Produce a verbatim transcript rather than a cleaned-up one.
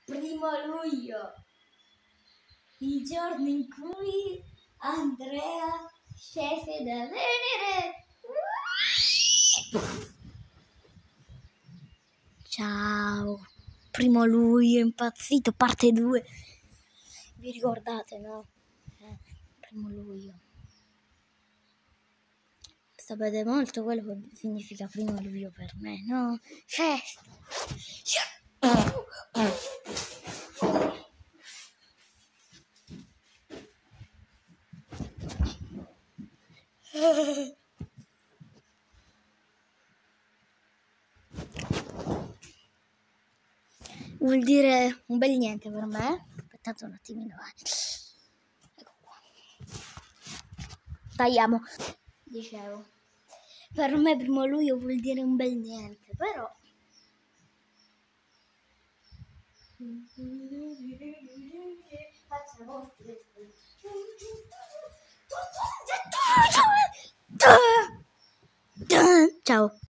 Primo luglio, il giorno in cui Andrea scese da Venere. Ciao, primo luglio, Impazzito, parte due. Vi ricordate, no? Eh, primo luglio. Sapete molto quello che significa primo luglio per me, no? Festa! Vuol dire un bel niente per me. Aspettate un attimino. Ecco qua. Tagliamo. Dicevo, per me primo luglio vuol dire un bel niente, però ciao.